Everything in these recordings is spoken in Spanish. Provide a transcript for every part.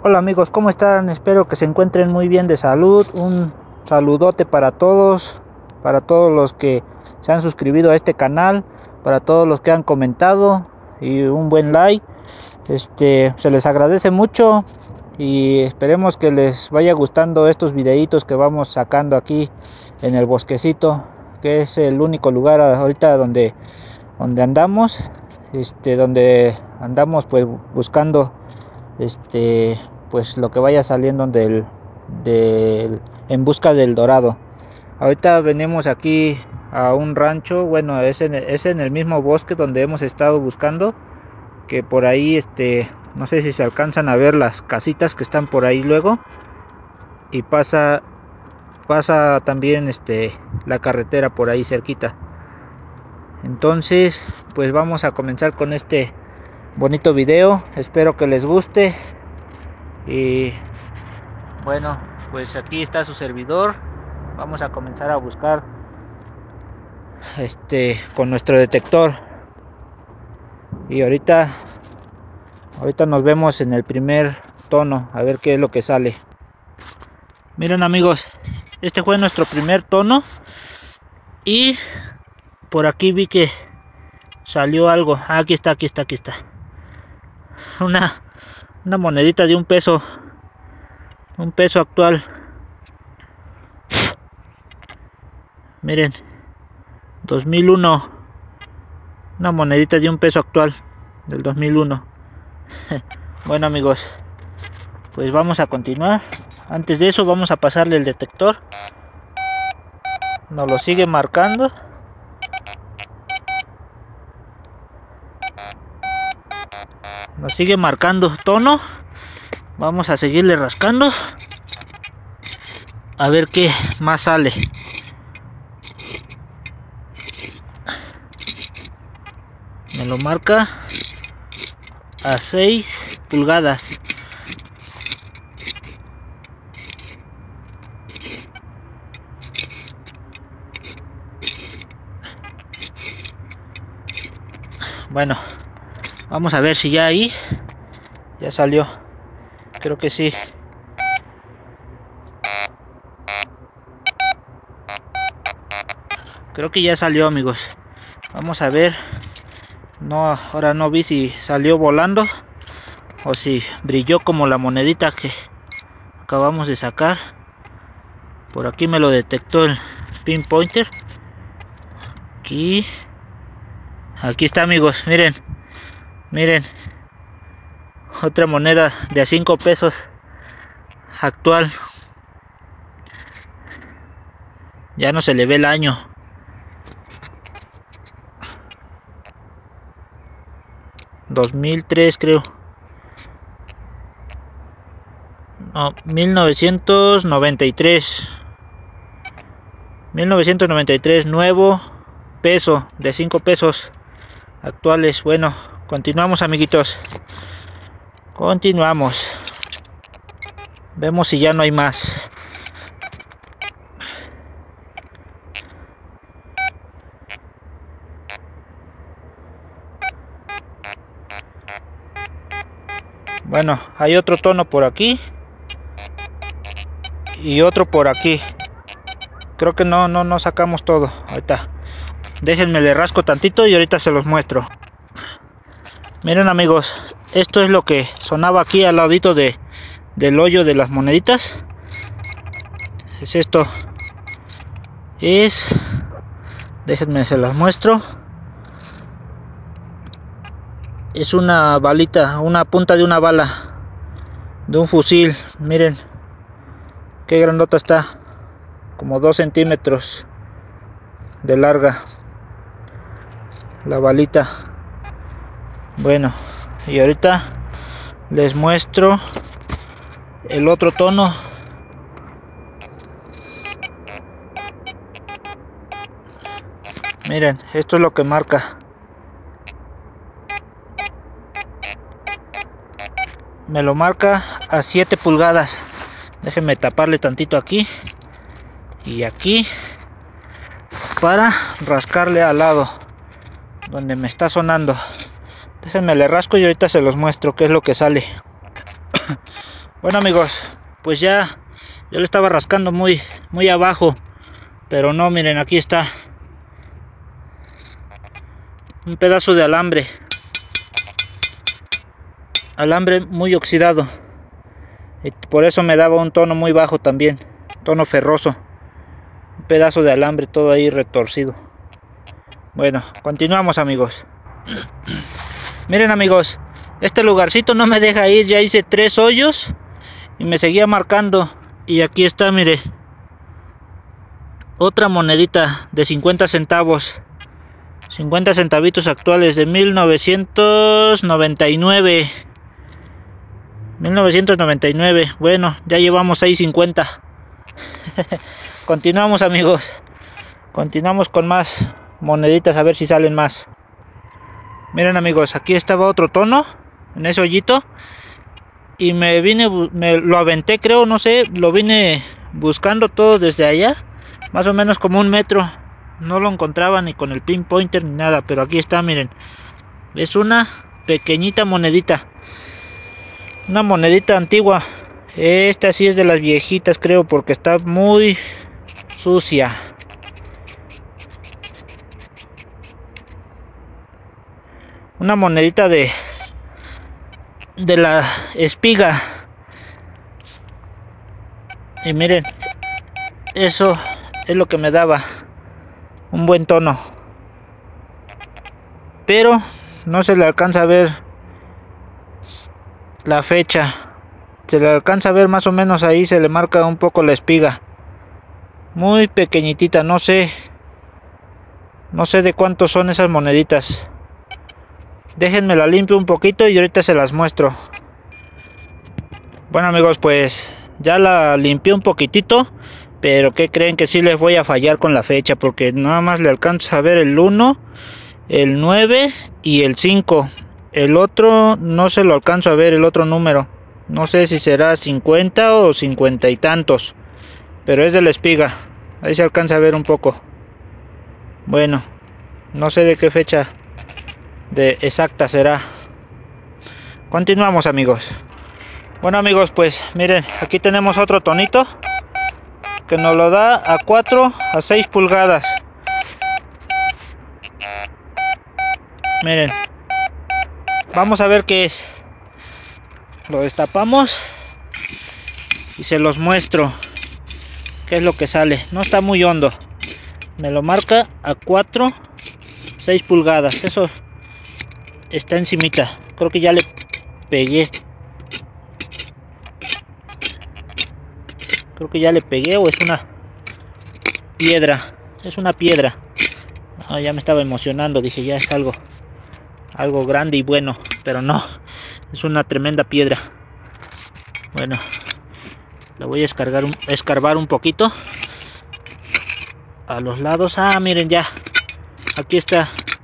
Hola amigos, ¿cómo están? Espero que se encuentren muy bien de salud. Un saludote para todos los que se han suscrito a este canal, para todos los que han comentado y un buen like. Se les agradece mucho y esperemos que les vaya gustando estos videitos que vamos sacando aquí en el bosquecito, que es el único lugar ahorita donde andamos, donde andamos pues buscando pues lo que vaya saliendo en busca del dorado. Ahorita venimos aquí a un rancho, bueno, es en el mismo bosque donde hemos estado buscando, que por ahí no sé si se alcanzan a ver las casitas que están por ahí luego, y pasa también la carretera por ahí cerquita. Entonces pues vamos a comenzar con este bonito video, espero que les guste. Y bueno, pues aquí está su servidor. Vamos a comenzar a buscar con nuestro detector. Y ahorita nos vemos en el primer tono, a ver qué es lo que sale. Miren amigos, este fue nuestro primer tono. Y por aquí vi que salió algo. Aquí está. Una monedita de un peso actual. Miren, 2001. Una monedita de un peso actual del 2001. Bueno amigos, pues vamos a continuar. Antes de eso vamos a pasarle el detector. Nos lo sigue marcando. Nos sigue marcando tono. Vamos a seguirle rascando a ver qué más sale. Me lo marca a 6 pulgadas. Bueno, vamos a ver si ya ahí ya salió. Creo que sí. Creo que ya salió amigos. Vamos a ver. No, ahora no vi si salió volando o si brilló como la monedita que acabamos de sacar. Por aquí me lo detectó el pinpointer. Aquí está amigos, miren, otra moneda de a 5 pesos actual. Ya no se le ve el año. ¿2003 creo? No, 1993. 1993, nuevo peso de 5 pesos actuales. Bueno, continuamos amiguitos. Continuamos. Vemos si ya no hay más. Bueno, hay otro tono por aquí y otro por aquí. Creo que no sacamos todo. Ahorita déjenme le rasco tantito y ahorita se los muestro. Miren amigos, esto es lo que sonaba aquí al ladito del hoyo de las moneditas. Es esto. Déjenme se las muestro. Es una balita, una punta de una bala de un fusil. Miren qué grandota está, como 2 centímetros de larga la balita. Bueno, y ahorita les muestro el otro tono. Miren, esto es lo que marca. Me lo marca a 7 pulgadas. Déjenme taparle tantito aquí y aquí para rascarle al lado donde me está sonando. Déjenme le rasco y ahorita se los muestro qué es lo que sale. Bueno amigos, pues ya yo le estaba rascando muy abajo, pero no, miren, aquí está un pedazo de alambre muy oxidado, y por eso me daba un tono muy bajo también, tono ferroso, un pedazo de alambre todo ahí retorcido. Bueno, continuamos amigos. Miren amigos, este lugarcito no me deja ir, ya hice 3 hoyos y me seguía marcando, y aquí está, mire, otra monedita de 50 centavos, 50 centavitos actuales de 1999. Bueno, ya llevamos 6.50. Continuamos amigos, continuamos con más moneditas, a ver si salen más. Miren amigos, aquí estaba otro tono en ese hoyito, y me lo aventé, creo, no sé, lo vine buscando todo desde allá, más o menos como 1 metro. No lo encontraba ni con el pinpointer ni nada, pero aquí está, miren, es una pequeñita monedita, una monedita antigua. Esta sí es de las viejitas, creo, porque está muy sucia. Una monedita de la espiga. Y miren, eso es lo que me daba un buen tono, pero no se le alcanza a ver la fecha. Se le alcanza a ver más o menos, ahí se le marca un poco la espiga, muy pequeñitita. No sé de cuántos son esas moneditas. Déjenme la limpio un poquito y ahorita se las muestro. Bueno amigos, pues ya la limpié un poquitito, pero ¿qué creen? Que sí les voy a fallar con la fecha, porque nada más le alcanza a ver el 1, el 9 y el 5. El otro no se lo alcanzo a ver, el otro número. No sé si será 50 o 50 y tantos, pero es de la espiga. Ahí se alcanza a ver un poco. Bueno, no sé de qué fecha exacta será. Continuamos amigos. Bueno amigos, pues miren, aquí tenemos otro tonito que nos lo da a 4 a 6 pulgadas. Miren, vamos a ver qué es. Lo destapamos y se los muestro qué es lo que sale. No está muy hondo, me lo marca a 4 6 pulgadas. Eso está encimita. Creo que ya le pegué. Creo que ya le pegué, o es una piedra. Es una piedra. Ah, ya me estaba emocionando, dije ya es algo grande y bueno, pero no, es una tremenda piedra. Bueno, la voy a escarbar un poquito a los lados. Ah, miren, ya aquí está.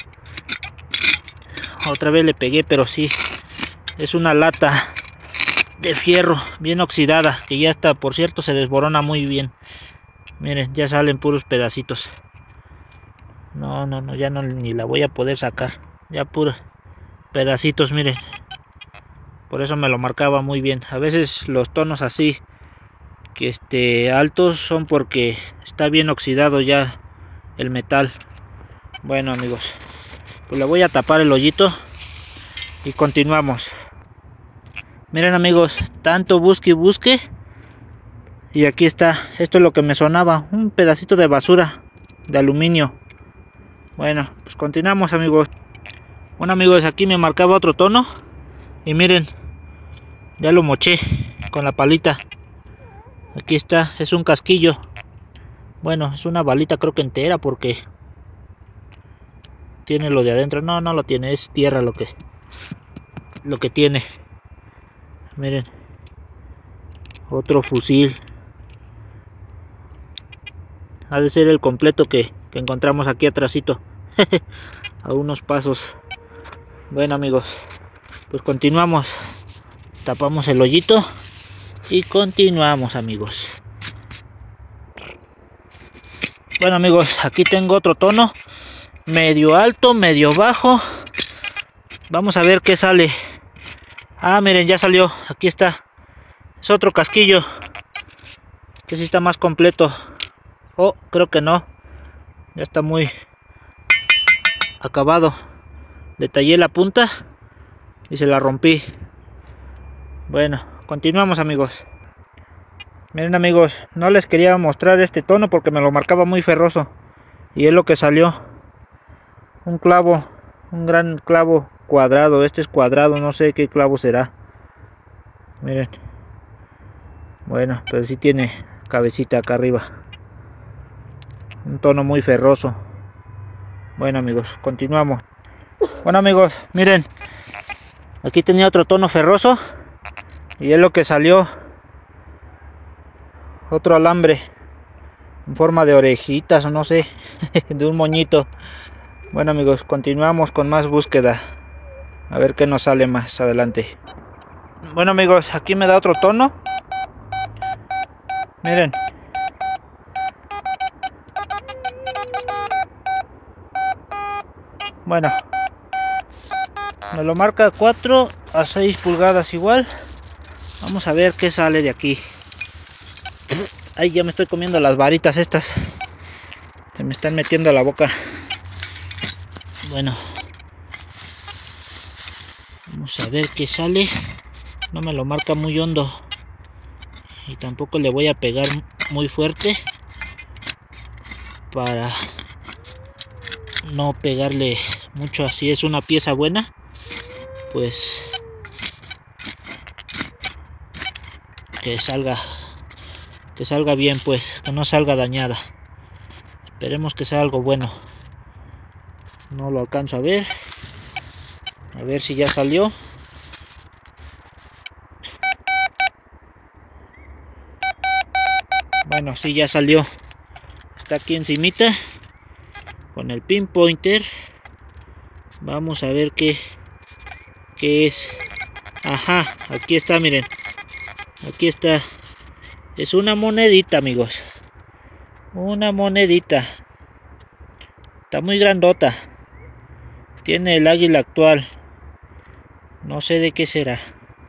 Otra vez le pegué, pero sí, es una lata de fierro bien oxidada, que ya está, por cierto, se desborona muy bien. Miren, ya salen puros pedacitos. No, ya no, ni la voy a poder sacar. Ya puros pedacitos, miren. Por eso me lo marcaba muy bien. A veces los tonos así, que altos, son porque está bien oxidado ya el metal. Bueno amigos, pues le voy a tapar el hoyito y continuamos. Miren amigos, tanto busque y busque, y aquí está. Esto es lo que me sonaba, un pedacito de basura de aluminio. Bueno, pues continuamos amigos. Bueno amigos, aquí me marcaba otro tono, y miren, ya lo moché con la palita. Aquí está, es un casquillo. Bueno, es una balita, creo que entera, porque tiene lo de adentro. No lo tiene, es tierra lo que tiene. Miren, otro fusil. Ha de ser el completo que encontramos aquí atrásito. A unos pasos. Bueno amigos, pues continuamos. Tapamos el hoyito y continuamos amigos. Bueno amigos, aquí tengo otro tono, medio alto, medio bajo. Vamos a ver qué sale. Ah, miren, ya salió. Aquí está. Es otro casquillo. Este sí está más completo. Oh, creo que no. Ya está muy acabado. Le tallé la punta y se la rompí. Bueno, continuamos, amigos. Miren, amigos, no les quería mostrar este tono porque me lo marcaba muy ferroso. Y es lo que salió. Un clavo, un gran clavo cuadrado. Este es cuadrado, no sé qué clavo será. Miren. Bueno, pero sí tiene cabecita acá arriba. Un tono muy ferroso. Bueno, amigos, continuamos. Bueno, amigos, miren. Aquí tenía otro tono ferroso. Y es lo que salió. Otro alambre. En forma de orejitas o no sé. De un moñito. Bueno, amigos, continuamos con más búsqueda. A ver qué nos sale más adelante. Bueno, amigos, aquí me da otro tono. Miren. Bueno. Me lo marca 4 a 6 pulgadas igual. Vamos a ver qué sale de aquí. Ay, ya me estoy comiendo las varitas estas. Se me están metiendo a la boca. Bueno. Vamos a ver qué sale. No me lo marca muy hondo. Y tampoco le voy a pegar muy fuerte. Para no pegarle mucho. Así es una pieza buena. Pues que salga bien, pues que no salga dañada. Esperemos que sea algo bueno. No lo alcanzo a ver si ya salió. Bueno, sí, ya salió. Está aquí encimita con el pinpointer. Vamos a ver qué es. Ajá, aquí está, miren. Aquí está. Es una monedita, amigos. Una monedita. Está muy grandota. Tiene el águila actual. No sé de qué será.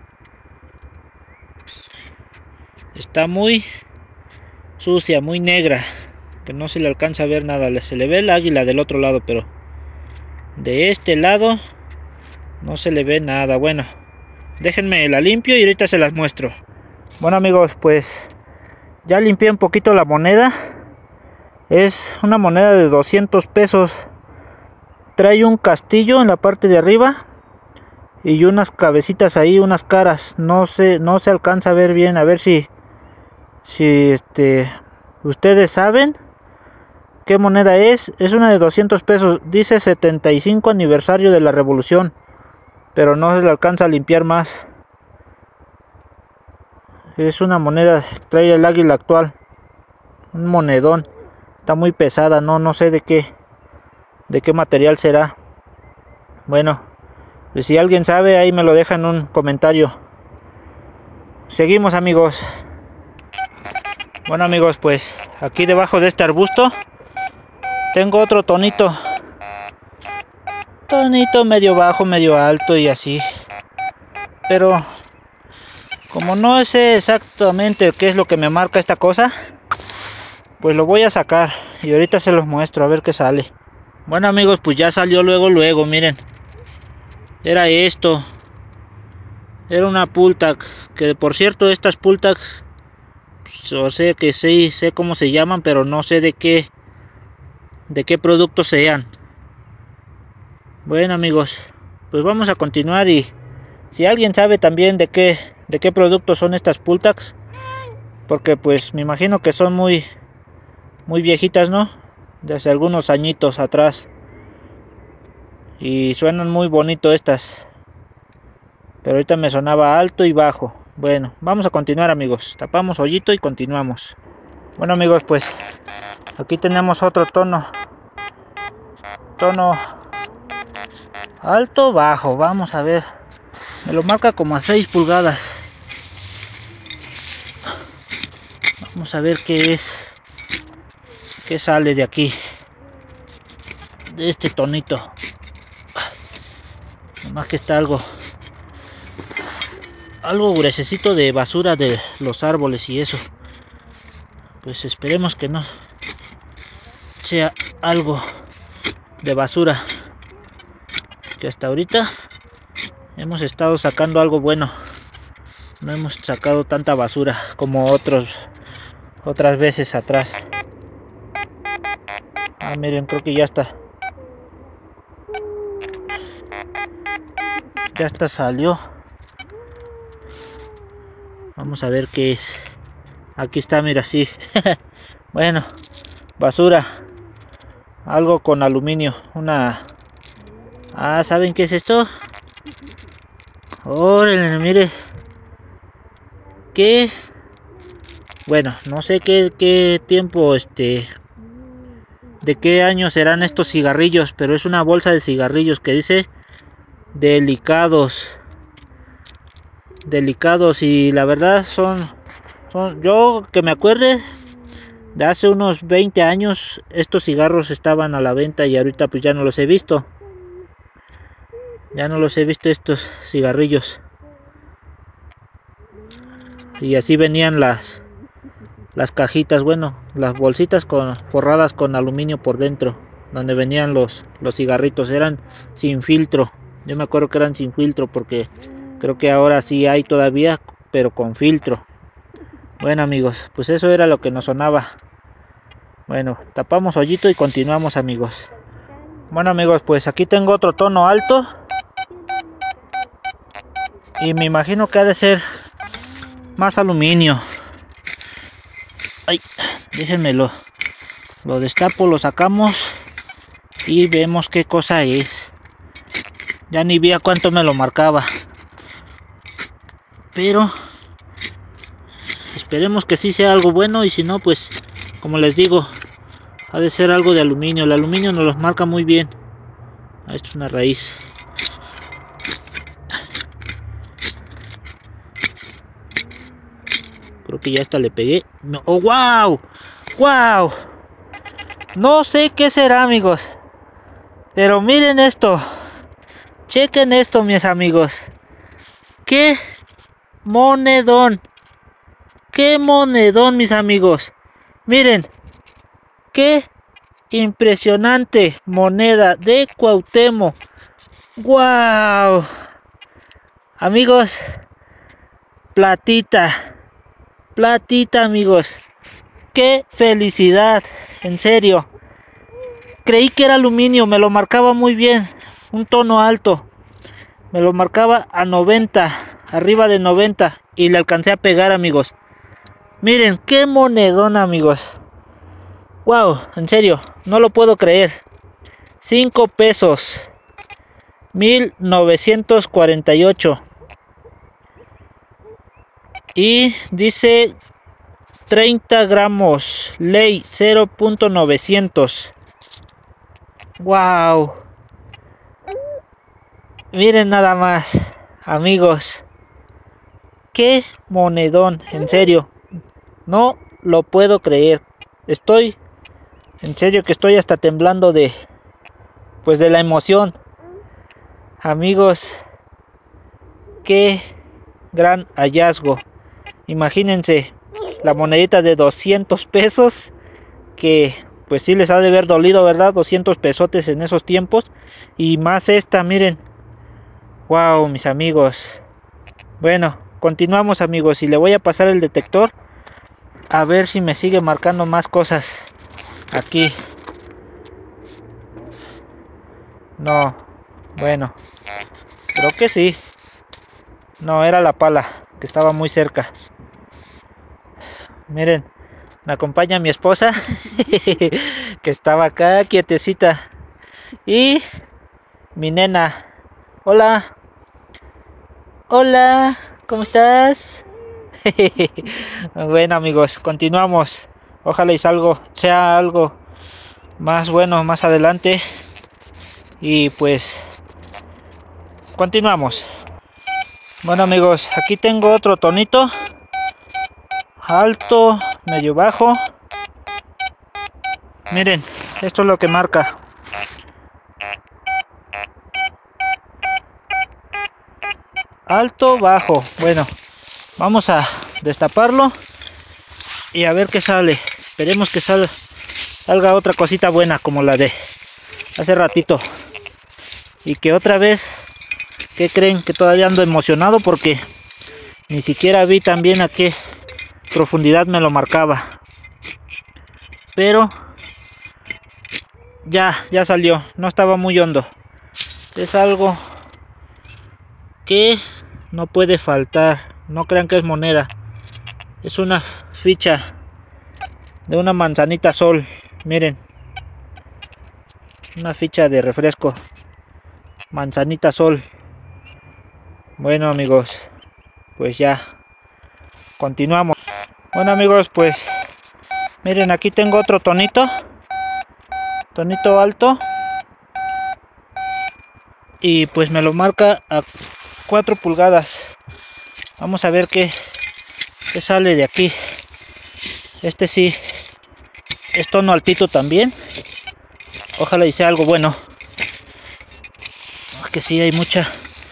Está muy sucia, muy negra. Que no se le alcanza a ver nada. Se le ve el águila del otro lado, pero de este lado no se le ve nada. Bueno, déjenme la limpio y ahorita se las muestro. Bueno, amigos, pues ya limpié un poquito la moneda. Es una moneda de 200 pesos. Trae un castillo en la parte de arriba y unas cabecitas ahí, unas caras. No se alcanza a ver bien. A ver si ustedes saben qué moneda es. Es una de 200 pesos. Dice 75 aniversario de la revolución, pero no se le alcanza a limpiar más. Es una moneda, trae el águila actual. Un monedón. Está muy pesada, no sé de qué material será. Bueno, pues si alguien sabe, ahí me lo deja en un comentario. Seguimos, amigos. Bueno, amigos, pues aquí debajo de este arbusto tengo otro tonito. Tonito medio bajo, medio alto y así. Pero como no sé exactamente qué es lo que me marca esta cosa, pues lo voy a sacar y ahorita se los muestro a ver qué sale. Bueno, amigos, pues ya salió luego, miren. Era esto. Era una Pulltag, que por cierto estas Pulltag, o sea que sí sé cómo se llaman, pero no sé de qué productos sean. Bueno, amigos, pues vamos a continuar y si alguien sabe también de qué productos son estas Pulltags, porque pues me imagino que son muy viejitas, ¿no? De hace algunos añitos atrás. Y suenan muy bonito estas. Pero ahorita me sonaba alto y bajo. Bueno, vamos a continuar, amigos. Tapamos hoyito y continuamos. Bueno, amigos, pues aquí tenemos otro tono. Tono alto, bajo. Vamos a ver. Me lo marca como a 6 pulgadas. Vamos a ver qué es. ¿Qué sale de aquí? De este tonito. Nomás que está algo algo gruesecito de basura de los árboles y eso. Pues esperemos que no sea algo de basura, que hasta ahorita hemos estado sacando algo bueno. No hemos sacado tanta basura como otras veces atrás. Ah, miren, creo que ya está. Ya hasta salió. Vamos a ver qué es. Aquí está, mira, sí. Bueno, basura. Algo con aluminio. Ah, ¿saben qué es esto? Órale, mire. ¿Qué? Bueno, no sé qué tiempo, de qué año serán estos cigarrillos, pero es una bolsa de cigarrillos que dice delicados. Delicados, y la verdad son yo que me acuerde, de hace unos 20 años estos cigarros estaban a la venta y ahorita pues ya no los he visto. Ya no los he visto estos cigarrillos. Y así venían las cajitas, bueno, las bolsitas forradas con aluminio por dentro, donde venían los cigarritos, eran sin filtro. Yo me acuerdo que eran sin filtro, porque creo que ahora sí hay todavía, pero con filtro. Bueno, amigos, pues eso era lo que nos sonaba. Bueno, tapamos hoyito y continuamos, amigos. Bueno, amigos, pues aquí tengo otro tono alto. Y me imagino que ha de ser más aluminio. Ay, déjenmelo. Lo destapo, lo sacamos y vemos qué cosa es. Ya ni vi a cuánto me lo marcaba. Pero esperemos que sí sea algo bueno, y si no, pues como les digo, ha de ser algo de aluminio. El aluminio nos los marca muy bien. Esto es una raíz. Creo que ya hasta le pegué. ¡Oh, wow! ¡Wow! No sé qué será, amigos, pero miren esto. Chequen esto, mis amigos. ¡Qué monedón! ¡Qué monedón, mis amigos! Miren, qué impresionante moneda de Cuauhtémoc. ¡Wow! Amigos, platita. Platita, amigos. ¡Qué felicidad! En serio. Creí que era aluminio, me lo marcaba muy bien. Un tono alto. Me lo marcaba a 90, arriba de 90, y le alcancé a pegar, amigos. Miren, qué monedón, amigos. Wow, en serio, no lo puedo creer. 5 pesos. 1948. Y dice 30 gramos, ley 0.900. Wow. Miren nada más, amigos. Qué monedón, en serio. No lo puedo creer. En serio que estoy hasta temblando de la emoción. Amigos, qué gran hallazgo. Imagínense la monedita de 200 pesos, que pues sí les ha de haber dolido, ¿verdad? 200 pesotes en esos tiempos. Y más esta, miren. Wow, mis amigos. Bueno, continuamos, amigos, y le voy a pasar el detector a ver si me sigue marcando más cosas aquí. No, bueno, creo que sí. No, era la pala, que estaba muy cerca. Miren, me acompaña mi esposa que estaba acá quietecita, y mi nena. Hola. Hola, ¿cómo estás? Bueno, amigos, continuamos. Ojalá y sea algo más bueno más adelante. Y pues continuamos. Bueno, amigos, aquí tengo otro tonito alto, medio bajo. Miren, esto es lo que marca. alto, bajo. Bueno, vamos a destaparlo y a ver qué sale. Esperemos que salga otra cosita buena como la de hace ratito. Y que otra vez, ¿qué creen? Que todavía ando emocionado porque ni siquiera vi también a qué profundidad me lo marcaba. Pero ya salió, no estaba muy hondo. Es algo que no puede faltar. No crean que es moneda. Es una ficha de una manzanita sol. Miren, una ficha de refresco. Manzanita sol. Bueno amigos, pues ya continuamos. Bueno amigos, pues miren, aquí tengo otro tonito alto, y pues me lo marca a 4 pulgadas. Vamos a ver qué sale de aquí. Este sí es tono altito también. Ojalá y sea algo bueno, porque sí hay mucha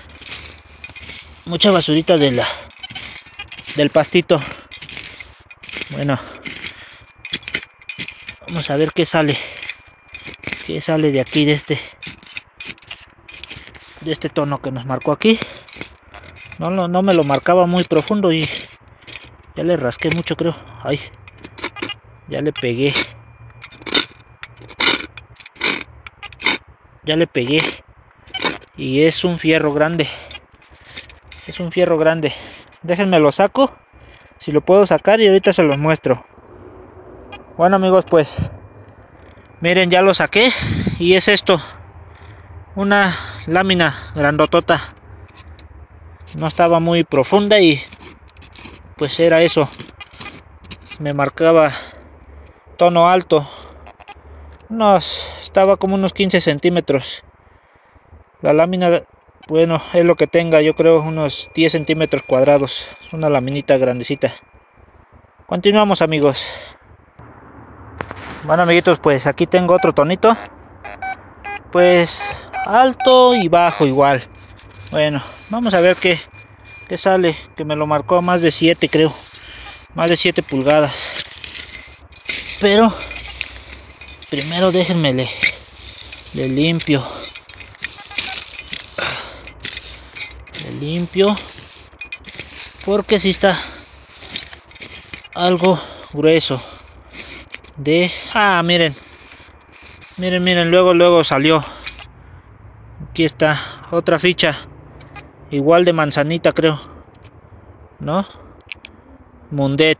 basurita del pastito. Bueno, vamos a ver qué sale de aquí, de este tono que nos marcó aquí. No me lo marcaba muy profundo y ya le rasqué mucho, creo. Ay, ya le pegué y es un fierro grande. Déjenme lo saco, si lo puedo sacar, y ahorita se los muestro. Bueno amigos, pues miren, ya lo saqué y es esto, una lámina grandotota. No estaba muy profunda y pues era eso. Me marcaba tono alto. Estaba como unos 15 centímetros. La lámina, bueno, es lo que tenga, yo creo unos 10 centímetros cuadrados. Una laminita grandecita. Continuamos amigos. Bueno amiguitos, pues aquí tengo otro tonito. Pues alto y bajo igual. Bueno, vamos a ver qué sale. Que me lo marcó más de 7, creo. Más de 7 pulgadas. Pero primero déjenme le limpio. Porque si está algo grueso. Miren, luego salió. Aquí está otra ficha, igual de manzanita, creo, ¿no? Mundet.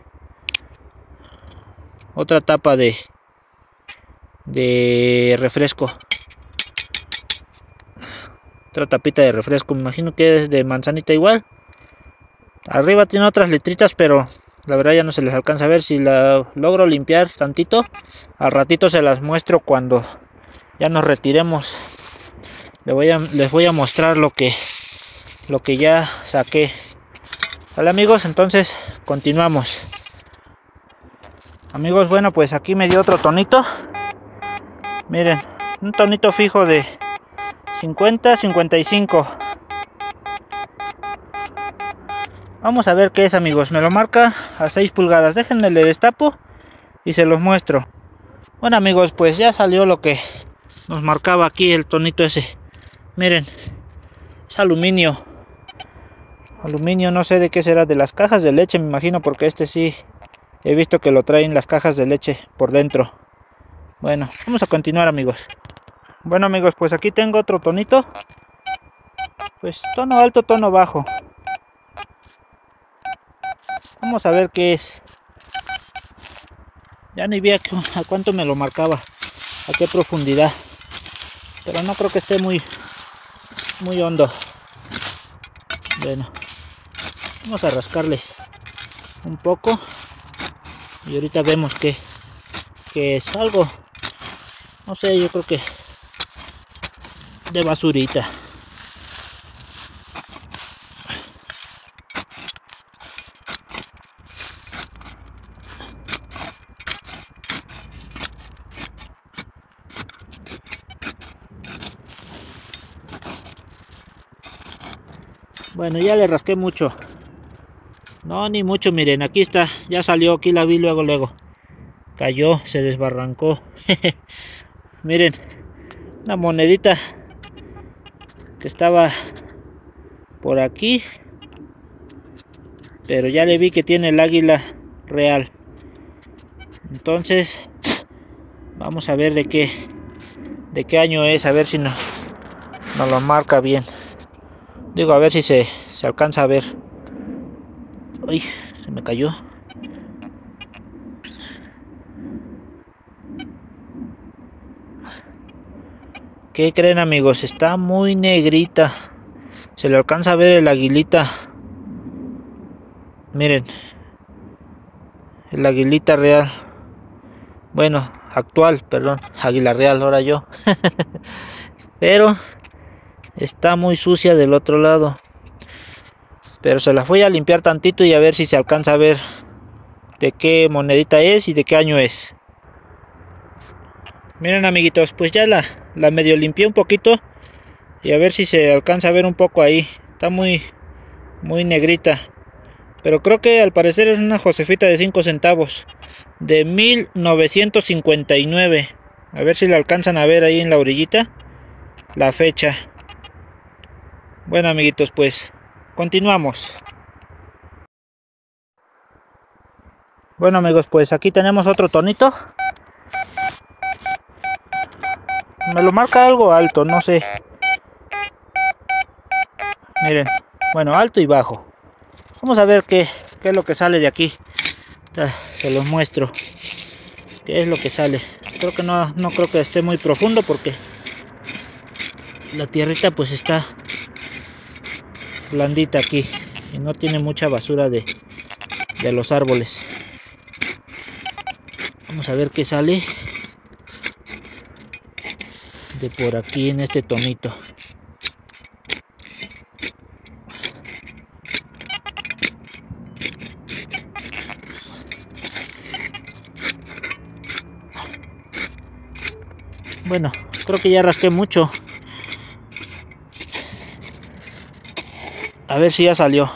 Otra tapa de refresco. Otra tapita de refresco, me imagino que es de manzanita igual. Arriba tiene otras letritas, pero la verdad ya no se les alcanza a ver. Si la logro limpiar tantito, al ratito se las muestro cuando ya nos retiremos. Les voy a mostrar lo que ya saqué. Vale amigos, entonces continuamos. Amigos, bueno, pues aquí me dio otro tonito. Miren, un tonito fijo de 50-55. Vamos a ver qué es amigos. Me lo marca a 6 pulgadas. Déjenme le destapo y se los muestro. Bueno amigos, pues ya salió lo que nos marcaba aquí el tonito ese. Miren, es aluminio. No sé de qué será, de las cajas de leche me imagino, porque este sí he visto que lo traen las cajas de leche por dentro. Bueno, vamos a continuar amigos. Bueno amigos, pues aquí tengo otro tonito. Pues tono alto, tono bajo. Vamos a ver qué es. Ya ni vi a cuánto me lo marcaba, a qué profundidad, pero no creo que esté muy hondo. Bueno, vamos a rascarle un poco y ahorita vemos que es algo, no sé, yo creo que de basurita. Bueno, ya le rasqué mucho. No, ni mucho, miren, aquí está. Ya salió, aquí la vi luego. Cayó, se desbarrancó. Miren, una monedita que estaba por aquí. Pero ya le vi que tiene el águila real. Entonces, vamos a ver de qué año es, a ver si nos lo marca bien. Digo, a ver si se alcanza a ver. Uy, se me cayó. ¿Qué creen, amigos? Está muy negrita. Se le alcanza a ver el aguilita. Miren, el aguilita real. Bueno, actual, perdón. Águila real, ahora yo. Pero está muy sucia del otro lado. Pero se las voy a limpiar tantito y a ver si se alcanza a ver de qué monedita es y de qué año es. Miren, amiguitos, pues ya la medio limpié un poquito. Y a ver si se alcanza a ver un poco ahí. Está muy negrita. Pero creo que al parecer es una Josefita de 5 centavos. De 1959. A ver si la alcanzan a ver ahí en la orillita. La fecha. Bueno, amiguitos, pues continuamos. Bueno, amigos, pues aquí tenemos otro tonito. Me lo marca algo alto, no sé. Miren, bueno, alto y bajo. Vamos a ver qué es lo que sale de aquí. Se los muestro. ¿Qué es lo que sale? Creo que no creo que esté muy profundo porque la tierrita pues está blandita aquí y no tiene mucha basura de los árboles. Vamos a ver qué sale de por aquí en este tonito. Bueno, creo que ya rasqué mucho. A ver si ya salió.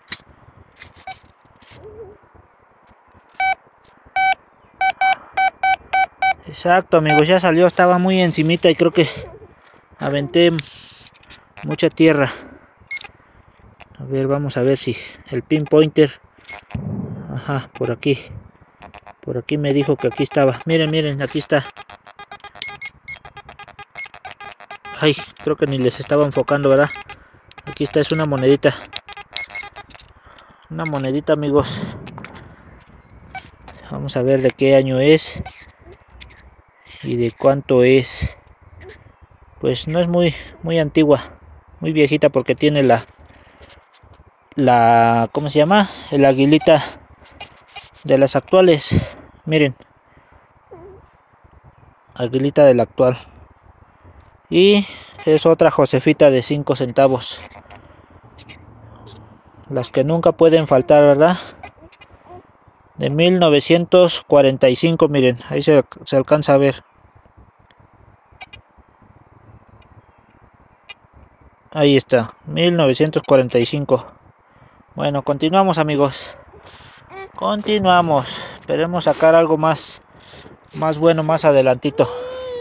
Exacto, amigos, ya salió. Estaba muy encimita y creo que aventé mucha tierra. A ver, vamos a ver si el pinpointer. Ajá, por aquí. Por aquí me dijo que aquí estaba. Miren, aquí está. Ay, creo que ni les estaba enfocando, ¿verdad? Aquí está, es una monedita. Una monedita, amigos. Vamos a ver de qué año es. Y de cuánto es. Pues no es muy antigua. Muy viejita porque tiene ¿cómo se llama? El aguilita de las actuales. Miren. Aguilita del actual. Y es otra Josefita de 5 centavos. Las que nunca pueden faltar, ¿verdad? De 1945, miren, ahí se alcanza a ver. Ahí está, 1945. Bueno, continuamos, amigos. Continuamos. Esperemos sacar algo más bueno más adelantito.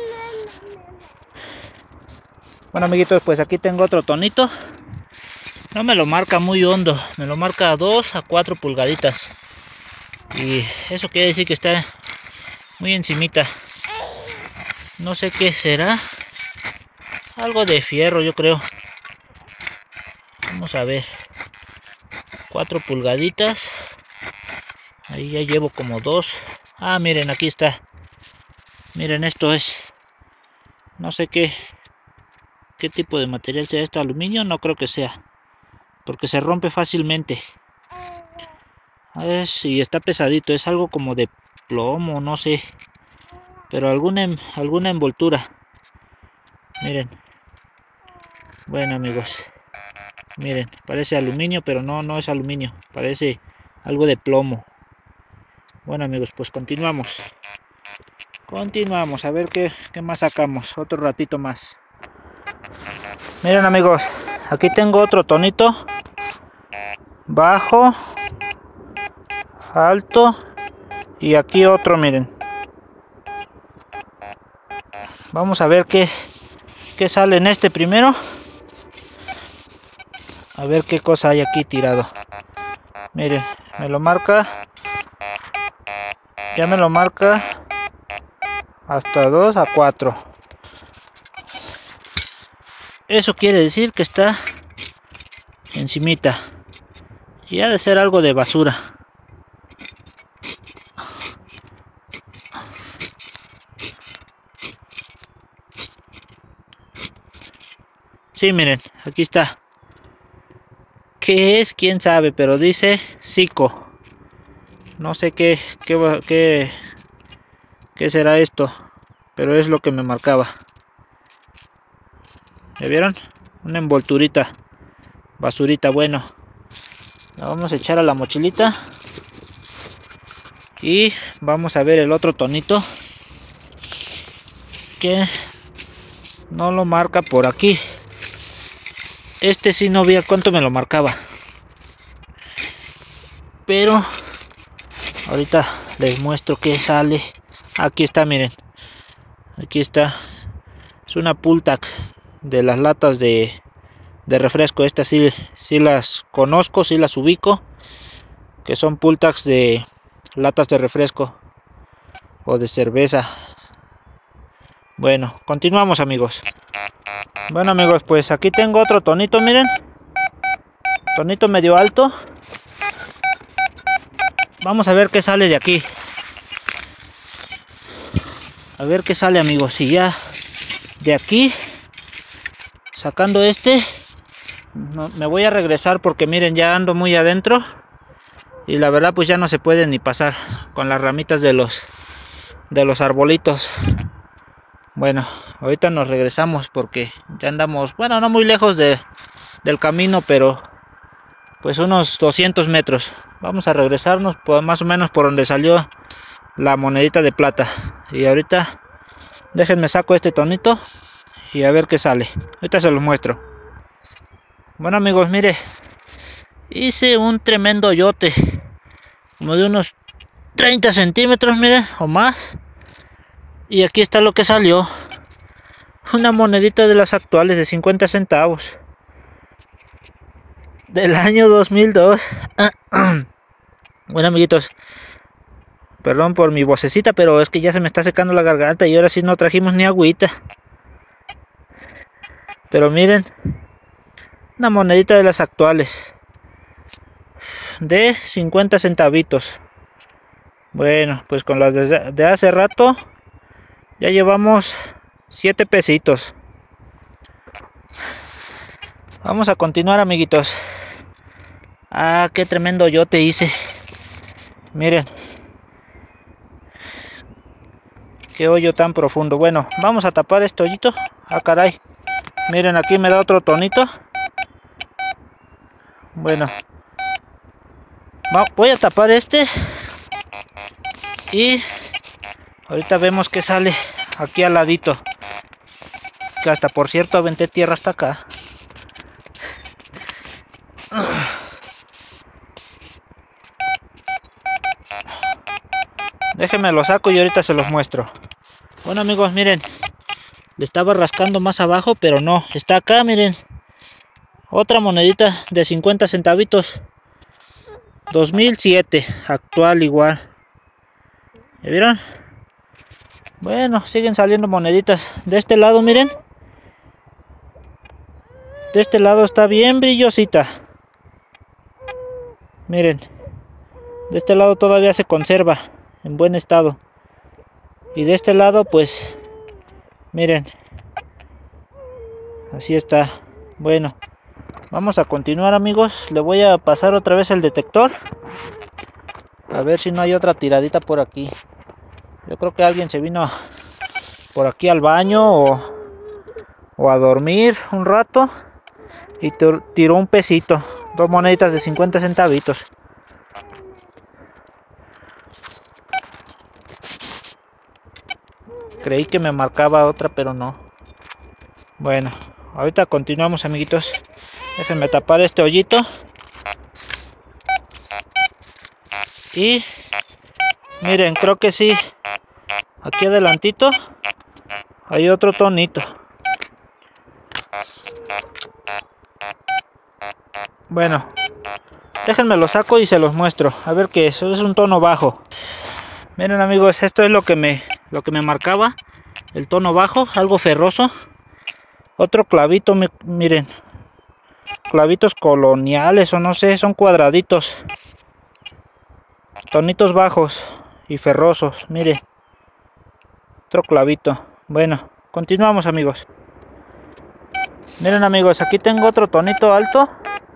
Bueno, amiguitos, pues aquí tengo otro tonito. No me lo marca muy hondo, me lo marca 2 a 4 pulgaditas. Y eso quiere decir que está muy encimita. No sé qué será. Algo de fierro, yo creo. Vamos a ver. 4 pulgaditas. Ahí ya llevo como 2. Ah, miren, aquí está. Miren, esto es. No sé qué tipo de material sea esto. Aluminio, no creo que sea. Porque se rompe fácilmente. Y está pesadito. Es algo como de plomo, no sé. Pero alguna envoltura. Miren. Bueno, amigos. Miren, parece aluminio, pero no es aluminio. Parece algo de plomo. Bueno, amigos, pues continuamos. Continuamos, a ver qué más sacamos. Otro ratito más. Miren, amigos, aquí tengo otro tonito. bajo, alto y aquí otro, miren. Vamos a ver qué sale en este primero. A ver qué cosa hay aquí tirado. Miren, me lo marca. Ya me lo marca hasta 2 a 4. Eso quiere decir que está encimita. Y ha de ser algo de basura. Sí, miren, aquí está. ¿Qué es? ¿Quién sabe? Pero dice Zico. No sé qué será esto, pero es lo que me marcaba. ¿Ya vieron? Una envolturita, basurita. Bueno, la vamos a echar a la mochilita y vamos a ver el otro tonito que no lo marca por aquí. Este sí no vi a cuánto me lo marcaba, pero ahorita les muestro que sale. Aquí está, miren. Aquí está. Es una Pultac de las latas de refresco. Estas sí las conozco, sí las ubico. Que son Pultacs de latas de refresco o de cerveza. Bueno, continuamos, amigos. Bueno, amigos, pues aquí tengo otro tonito, miren. Tonito medio alto. Vamos a ver qué sale de aquí. A ver qué sale, amigos. Y ya de aquí, sacando este, me voy a regresar porque miren, ya ando muy adentro. Y la verdad pues ya no se puede ni pasar con las ramitas de los arbolitos. Bueno, ahorita nos regresamos porque ya andamos, bueno, no muy lejos del camino, pero pues unos 200 metros. Vamos a regresarnos más o menos por donde salió la monedita de plata. Y ahorita déjenme saco este tonito y a ver qué sale. Ahorita se los muestro. Bueno, amigos, mire, hice un tremendo hoyote, como de unos 30 centímetros, miren, o más. Y aquí está lo que salió. Una monedita de las actuales de 50 centavos. Del año 2002. Bueno, amiguitos, perdón por mi vocecita, pero es que ya se me está secando la garganta y ahora sí no trajimos ni agüita. Pero miren, una monedita de las actuales. De 50 centavitos. Bueno, pues con las de hace rato ya llevamos 7 pesitos. Vamos a continuar, amiguitos. Ah, qué tremendo hoyote hice. Miren, qué hoyo tan profundo. Bueno, vamos a tapar este hoyito. Ah, caray. Miren, aquí me da otro tonito. Bueno, voy a tapar este. Y ahorita vemos que sale aquí al ladito. Que hasta, por cierto, aventé tierra hasta acá. Déjenme lo saco y ahorita se los muestro. Bueno, amigos, miren. Le estaba rascando más abajo, pero no. Está acá, miren. Otra monedita de 50 centavitos. 2007. Actual igual. ¿Ya vieron? Bueno, siguen saliendo moneditas. De este lado, miren. De este lado está bien brillosita. Miren. De este lado todavía se conserva en buen estado. Y de este lado, pues, miren. Así está. Bueno, vamos a continuar, amigos. Le voy a pasar otra vez el detector. A ver si no hay otra tiradita por aquí. Yo creo que alguien se vino por aquí al baño o a dormir un rato y tiró un pesito. 2 moneditas de 50 centavitos. Creí que me marcaba otra, pero no. Bueno, ahorita continuamos, amiguitos. Déjenme tapar este hoyito. Y miren, creo que sí, aquí adelantito hay otro tonito. Bueno, déjenme lo saco y se los muestro. A ver qué es. Es un tono bajo. Miren amigos, esto es lo que me marcaba. El tono bajo, algo ferroso. Otro clavito, miren. Clavitos coloniales o no sé, son cuadraditos. Tonitos bajos y ferrosos, miren. Otro clavito. Bueno, continuamos amigos. Miren amigos, aquí tengo otro tonito alto.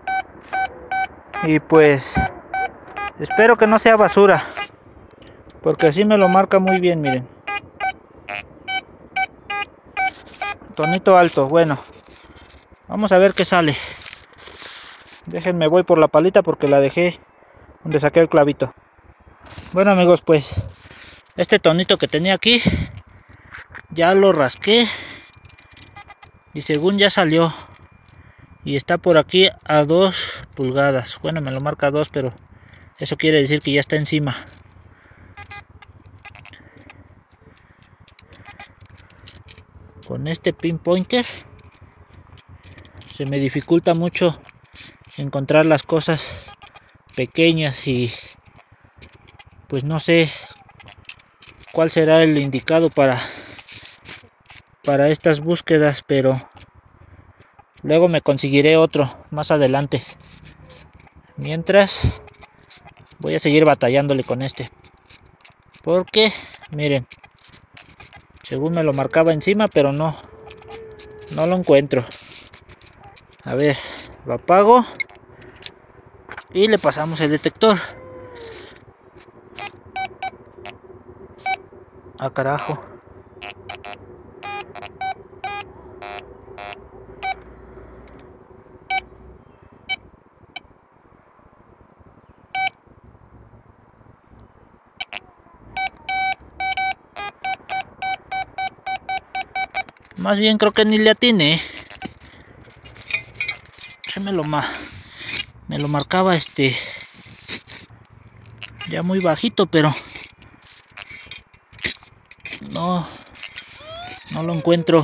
Y pues espero que no sea basura, porque así me lo marca muy bien, miren. Tonito alto, bueno. Vamos a ver qué sale. Déjenme, voy por la palita porque la dejé donde saqué el clavito. Bueno amigos, pues este tonito que tenía aquí ya lo rasqué y según ya salió. Y está por aquí a 2 pulgadas. Bueno, me lo marca 2, pero eso quiere decir que ya está encima. Con este pinpointer se me dificulta mucho encontrar las cosas pequeñas y pues no sé cuál será el indicado para estas búsquedas, pero luego me conseguiré otro más adelante. Mientras voy a seguir batallándole con este, porque miren, según me lo marcaba encima, pero no lo encuentro. A ver, lo apago y le pasamos el detector. Ah, carajo. Más bien creo que ni le atiné. Me lo marcaba ya muy bajito, pero no lo encuentro.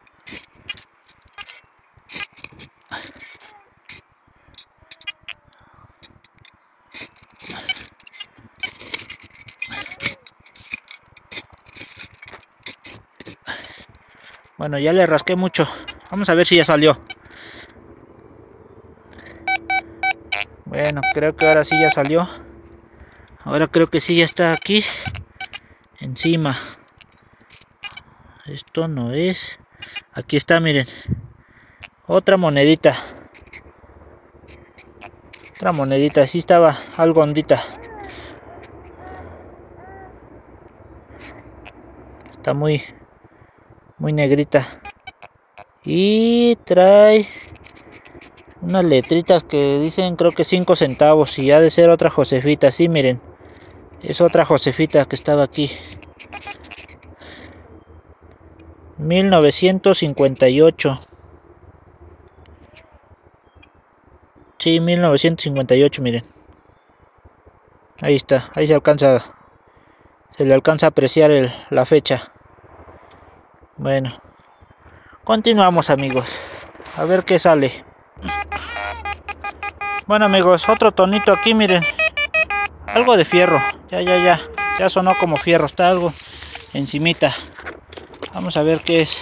Bueno, ya le rasqué mucho. Vamos a ver si ya salió. Bueno, creo que ahora sí ya salió. Ahora creo que sí ya está aquí encima. Esto no es. Aquí está, miren. Otra monedita. Otra monedita. Sí estaba algo hondita. Está muy negrita. Y trae unas letritas que dicen creo que 5 centavos. Y ha de ser otra Josefita. Sí, miren. Es otra Josefita que estaba aquí. 1958. Sí, 1958, miren. Ahí está, ahí se le alcanza a apreciar la fecha. Bueno, continuamos amigos. A ver qué sale. Bueno amigos, otro tonito aquí, miren. Algo de fierro. Ya sonó como fierro, está algo encimita. Vamos a ver qué es.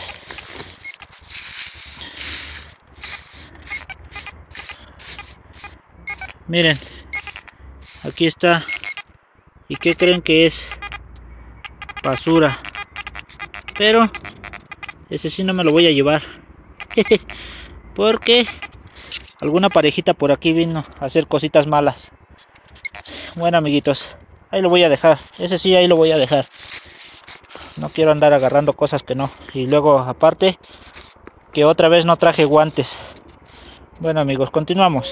Miren, aquí está. ¿Y qué creen que es? Basura. Pero ese sí no me lo voy a llevar. Porque alguna parejita por aquí vino a hacer cositas malas. Bueno amiguitos, ahí lo voy a dejar. Ese sí, ahí lo voy a dejar. No quiero andar agarrando cosas que no. Y luego aparte que otra vez no traje guantes. Bueno amigos, continuamos.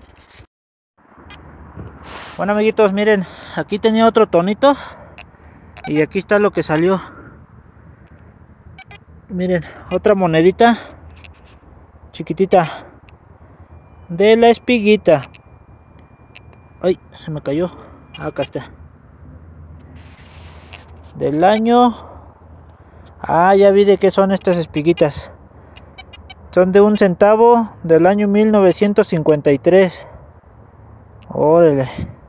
Bueno amiguitos, miren, aquí tenía otro tonito. Y aquí está lo que salió. Miren, otra monedita chiquitita de la espiguita. Ay, se me cayó. Acá está. Del año... Ah, ya vi de qué son estas espiguitas. Son de 1 centavo del año 1953. Órale.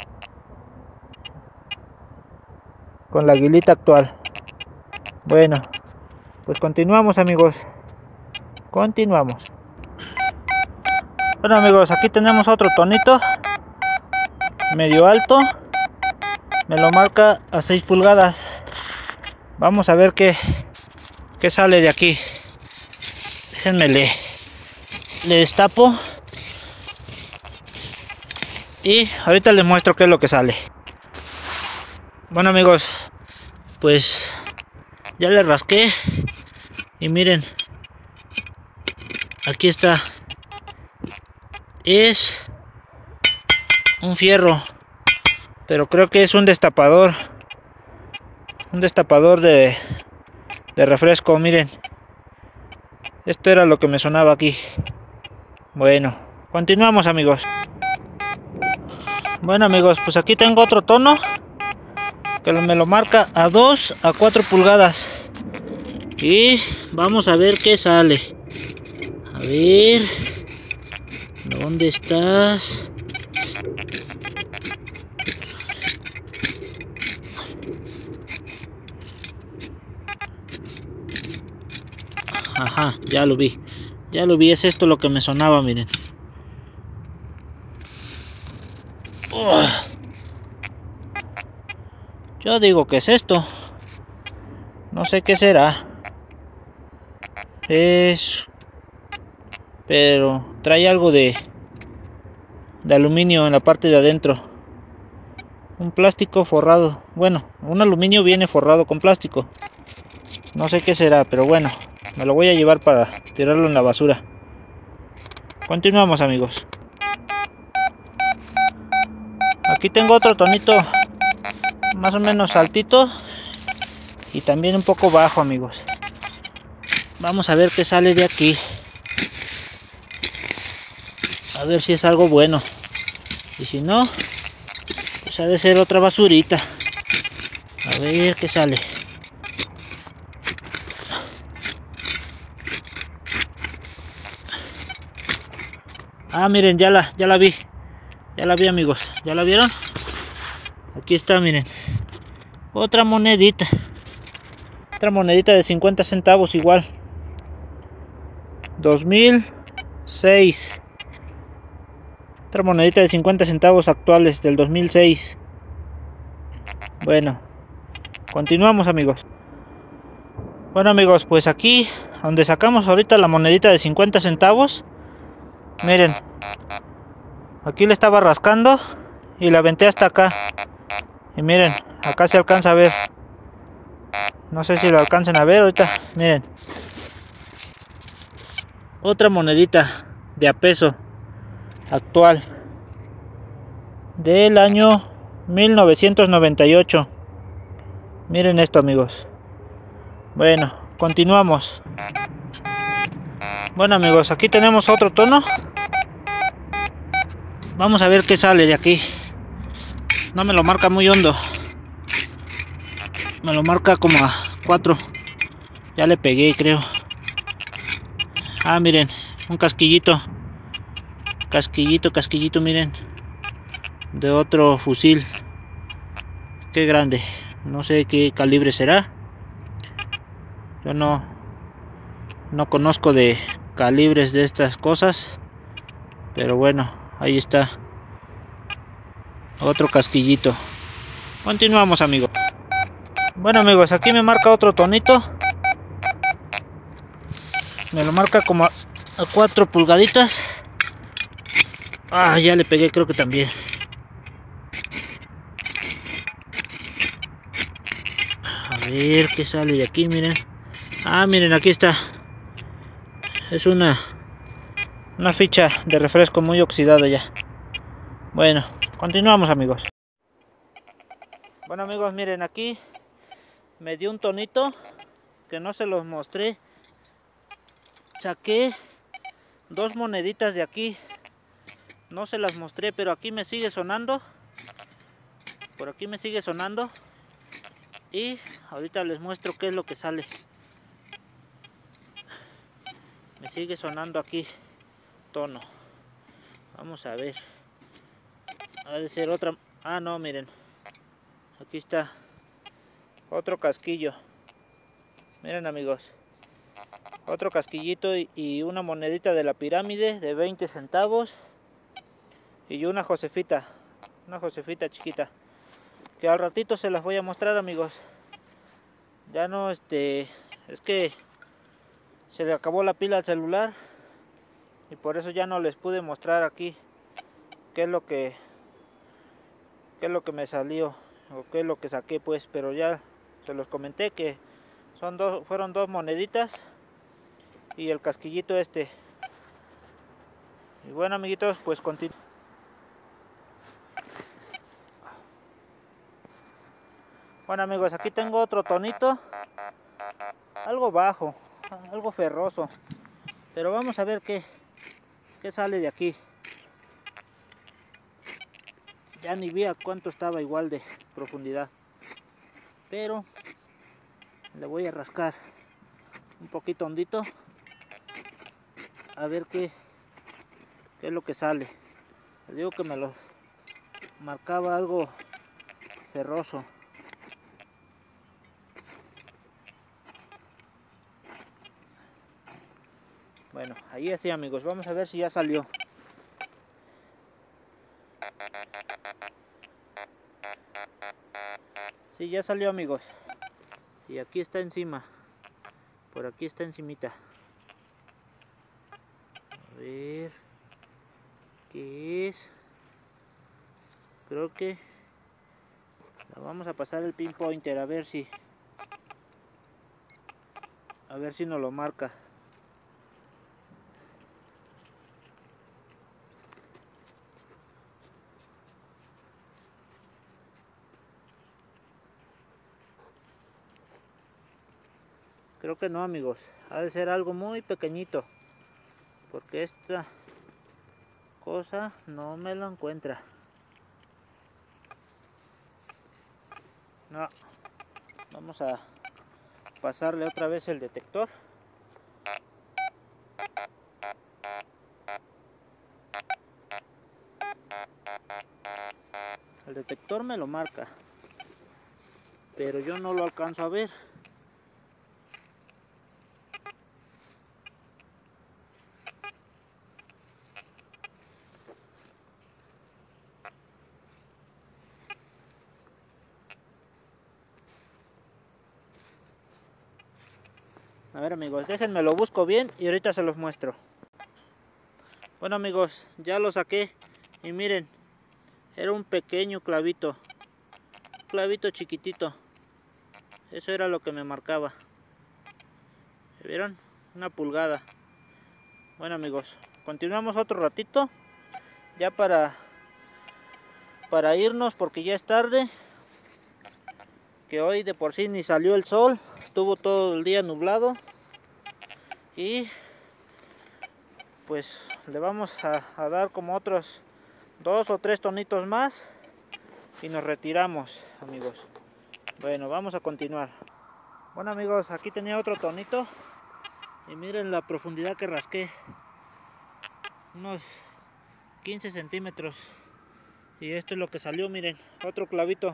Con la aguilita actual. Bueno, pues continuamos, amigos. Continuamos. Bueno, amigos, aquí tenemos otro tonito. Medio alto. Me lo marca a 6 pulgadas. Vamos a ver qué sale de aquí. Déjenme le destapo. Y ahorita les muestro qué es lo que sale. Bueno, amigos, pues ya le rasqué. Y miren, aquí está. Es un fierro, pero creo que es un destapador. Un destapador de refresco, miren. Esto era lo que me sonaba aquí. Bueno, continuamos, amigos. Bueno, amigos, pues aquí tengo otro tono que me lo marca a 2 a 4 pulgadas. Y vamos a ver qué sale. A ver, ¿dónde estás? Ajá, ya lo vi. Ya lo vi, es esto lo que me sonaba, miren. Yo digo que es esto. No sé qué será. Pero trae algo de aluminio en la parte de adentro. Un plástico forrado. Bueno, un aluminio viene forrado con plástico. No sé qué será, pero bueno, me lo voy a llevar para tirarlo en la basura. Continuamos, amigos. Aquí tengo otro tonito más o menos altito y también un poco bajo, amigos. Vamos a ver qué sale de aquí. A ver si es algo bueno. Y si no, pues ha de ser otra basurita. A ver qué sale. Ah, miren, ya la vi. Ya la vi, amigos. ¿Ya la vieron? Aquí está, miren. Otra monedita. Otra monedita de 50 centavos igual. 2006. Otra monedita de 50 centavos actuales del 2006. Bueno, continuamos, amigos. Bueno, amigos, pues aquí donde sacamos ahorita la monedita de 50 centavos. Miren, aquí le estaba rascando y la aventé hasta acá. Y miren, acá se alcanza a ver. No sé si lo alcancen a ver ahorita. Miren, otra monedita de a peso actual del año 1998. Miren esto, amigos. Bueno, continuamos. Bueno, amigos, aquí tenemos otro tono. Vamos a ver qué sale de aquí. No me lo marca muy hondo. Me lo marca como a 4. Ya le pegué, creo. Ah, miren, un casquillito. Casquillito, miren. De otro fusil. Qué grande. No sé qué calibre será. Yo no conozco de calibres de estas cosas. Pero bueno, ahí está. Otro casquillito. Continuamos, amigos. Bueno, amigos, aquí me marca otro tonito. Me lo marca como a 4 pulgaditas. Ah, ya le pegué, creo que también. A ver qué sale de aquí, miren. Ah, miren, aquí está. Es una ficha de refresco muy oxidada ya. Bueno, continuamos, amigos. Bueno, amigos, miren, aquí me dio un tonito que no se los mostré. Saqué 2 moneditas de aquí. No se las mostré, pero aquí me sigue sonando. Por aquí me sigue sonando. Y ahorita les muestro qué es lo que sale. Me sigue sonando aquí tono. Vamos a ver. Ha de ser otra. Ah, no, miren. Aquí está otro casquillo. Miren, amigos. Otro casquillito y una monedita de la pirámide de 20 centavos. Y una Josefita. Una Josefita chiquita. Que al ratito se las voy a mostrar, amigos. Ya no, es que se le acabó la pila al celular. Y por eso ya no les pude mostrar aquí qué es lo que me salió. O qué es lo que saqué, pues. Pero ya se los comenté que fueron dos moneditas. Y el casquillito este. Y bueno, amiguitos, pues continuamos. Bueno, amigos, aquí tengo otro tonito. Algo bajo, algo ferroso. Pero vamos a ver qué sale de aquí. Ya ni vi a cuánto estaba igual de profundidad. Pero le voy a rascar un poquito hondito. A ver qué es lo que sale. Les digo que me lo marcaba algo ferroso. Bueno, ahí así, amigos. Vamos a ver si ya salió. Sí, ya salió, amigos. Y aquí está encima. Por aquí está encimita. A ver. ¿Qué es? Creo que la vamos a pasar el pinpointer a ver si nos lo marca. Creo que no, amigos. Ha de ser algo muy pequeñito. Porque esta cosa no me lo encuentra. No. Vamos a pasarle otra vez el detector. El detector me lo marca. Pero yo no lo alcanzo a ver. A ver, amigos, déjenme lo busco bien y ahorita se los muestro. Bueno, amigos, ya lo saqué y miren, era un pequeño clavito, un clavito chiquitito. Eso era lo que me marcaba. ¿Vieron? Una pulgada. Bueno, amigos, continuamos otro ratito ya para irnos porque ya es tarde. Que hoy de por sí ni salió el sol, estuvo todo el día nublado. Y pues le vamos a dar como otros 2 o 3 tonitos más y nos retiramos, amigos. Bueno, vamos a continuar. Bueno, amigos, aquí tenía otro tonito y miren la profundidad que rasqué, unos 15 centímetros. Y esto es lo que salió, miren, otro clavito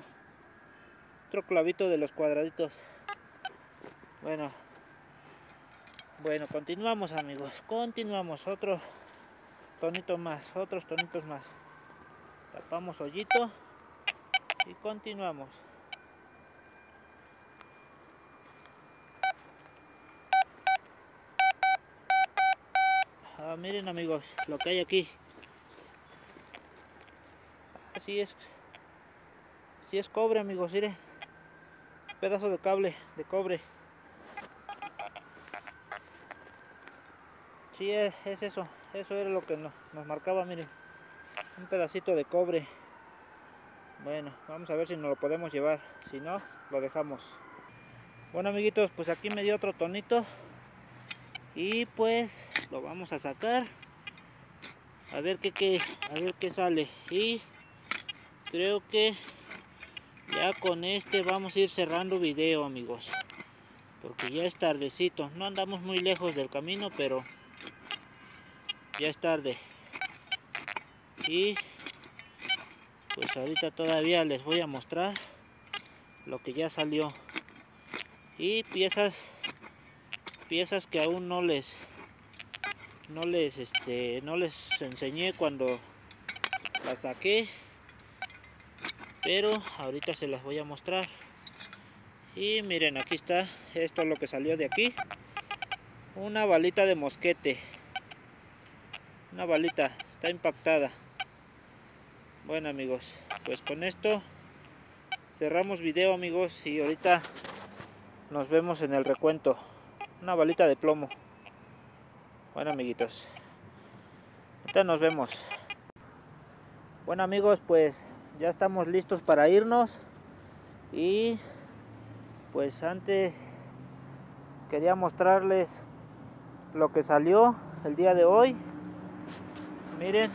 de los cuadraditos. Bueno, continuamos, amigos, continuamos. Otro tonito más, otros tonitos más. Tapamos hoyito y continuamos. Miren, amigos, lo que hay aquí. Así es cobre, amigos, miren. Un pedazo de cable de cobre. Sí, es eso. Eso era lo que nos marcaba, miren. Un pedacito de cobre. Bueno, vamos a ver si nos lo podemos llevar. Si no, lo dejamos. Bueno, amiguitos, pues aquí me dio otro tonito. Y pues lo vamos a sacar. A ver qué sale. Y creo que Ya con este vamos a ir cerrando video, amigos, porque ya es tardecito. No andamos muy lejos del camino, pero ya es tarde. Y pues ahorita todavía les voy a mostrar lo que ya salió. Y piezas que aún no les enseñé cuando las saqué, pero ahorita se las voy a mostrar. Y miren, aquí está, esto es lo que salió de aquí. Una balita de mosquete, una balita, está impactada. Bueno, amigos, pues con esto cerramos video, amigos, y ahorita nos vemos en el recuento. Una balita de plomo. Bueno, amiguitos, ahorita nos vemos. Bueno, amigos, pues ya estamos listos para irnos. Y pues antes quería mostrarles lo que salió el día de hoy. Miren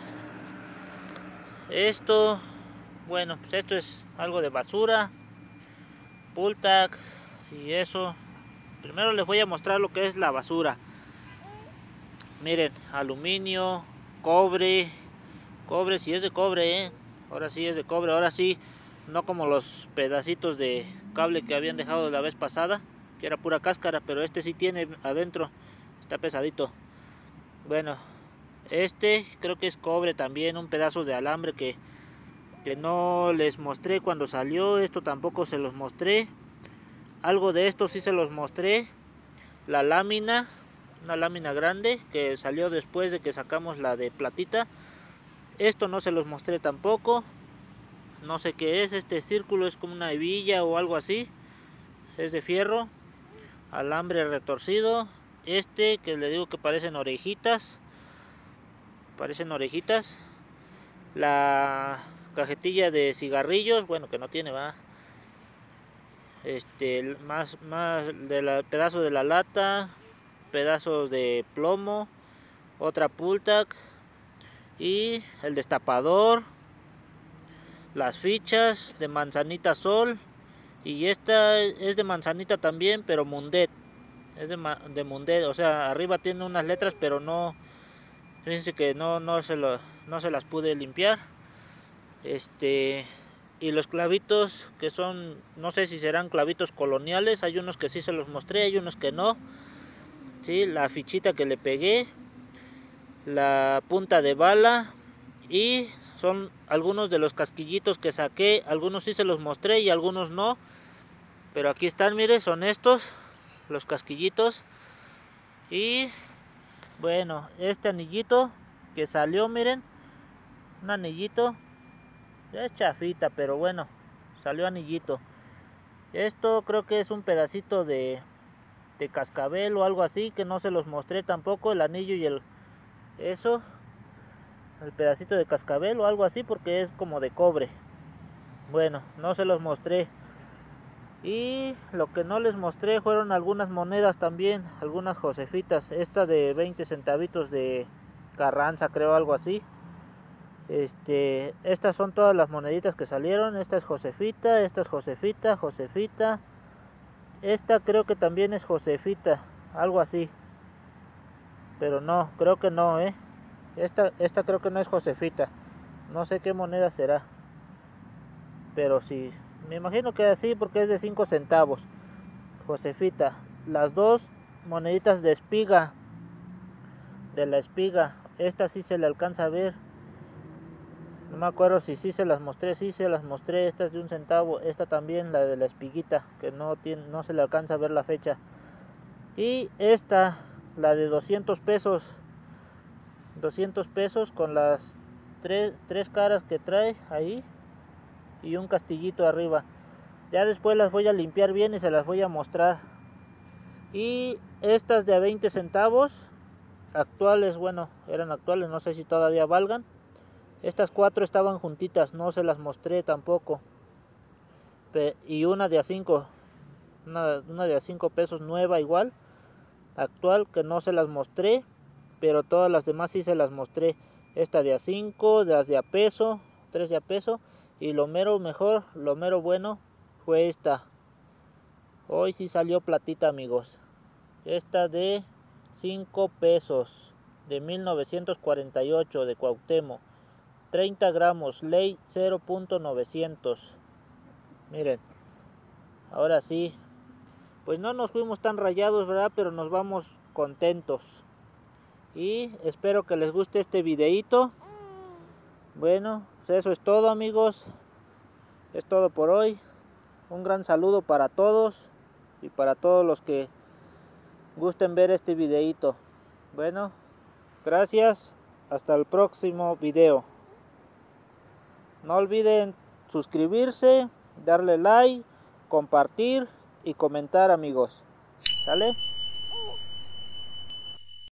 esto. Bueno, pues esto es algo de basura, Pultac y eso. Primero les voy a mostrar lo que es la basura. Miren, aluminio, cobre, si es de cobre, ahora sí es de cobre, ahora sí, no como los pedacitos de cable que habían dejado la vez pasada, que era pura cáscara, pero este sí tiene adentro, está pesadito. Bueno, este creo que es cobre también, un pedazo de alambre que no les mostré cuando salió. Esto tampoco se los mostré. Algo de esto sí se los mostré. La lámina, una lámina grande que salió después de que sacamos la de platita. Esto no se los mostré tampoco. No sé qué es. Este círculo es como una hebilla o algo así. Es de fierro. Alambre retorcido. Este que le digo que parecen orejitas. La cajetilla de cigarrillos, bueno, que no tiene, va. Más de pedazo de la lata, pedazos de plomo, otra Pultac y el destapador, las fichas de manzanita sol, y esta es de manzanita también, pero Mundet, es de Mundet, o sea, arriba tiene unas letras, pero no, fíjense que no se las pude limpiar. Y los clavitos, que son, no sé si serán clavitos coloniales, hay unos que sí se los mostré, hay unos que no. ¿Sí? La fichita que le pegué, la punta de bala, y son algunos de los casquillitos que saqué. Algunos sí se los mostré y algunos no, pero aquí están, mire, son estos los casquillitos. Y bueno, este anillito que salió, miren, un anillito, es chafita, pero bueno, salió anillito. Esto creo que es un pedacito de cascabel o algo así, que no se los mostré tampoco, el anillo y el pedacito de cascabel o algo así, porque es como de cobre. Bueno, no se los mostré. Y lo que no les mostré fueron algunas monedas también, algunas josefitas. Esta de 20 centavitos de Carranza, creo, algo así. Estas son todas las moneditas que salieron. Esta es Josefita, esta es Josefita. Esta creo que también es Josefita, algo así. Pero no, creo que no, Esta creo que no es Josefita. No sé qué moneda será. Pero sí, me imagino que así, porque es de 5 centavos. Josefita. Las dos moneditas de espiga. De la espiga. Esta sí se le alcanza a ver. No me acuerdo si sí se las mostré. Sí se las mostré. Esta es de 1 centavo. Esta también, la de la espiguita, que no se le alcanza a ver la fecha. Y esta, la de 200 pesos. 200 pesos con las tres caras que trae ahí. Y un castillito arriba. Ya después las voy a limpiar bien y se las voy a mostrar. Y estas de a 20 centavos. Actuales, bueno, eran actuales, no sé si todavía valgan. Estas 4 estaban juntitas, no se las mostré tampoco. Y una de a 5, una de a 5 pesos nueva igual, actual, que no se las mostré, pero todas las demás sí se las mostré. Esta de a 5, las de a peso, 3 de a peso, Y lo mero mejor, lo mero bueno fue esta. Hoy sí salió platita, amigos. Esta de 5 pesos, de 1948, de Cuauhtémoc. 30 gramos, ley 0.900. Miren, ahora sí. Pues no nos fuimos tan rayados, ¿verdad? Pero nos vamos contentos. Y espero que les guste este videito. Bueno, pues eso es todo, amigos. Es todo por hoy. Un gran saludo para todos y para todos los que gusten ver este videito. Bueno, gracias. Hasta el próximo video. No olviden suscribirse, darle like, compartir y comentar, amigos. ¿Sale?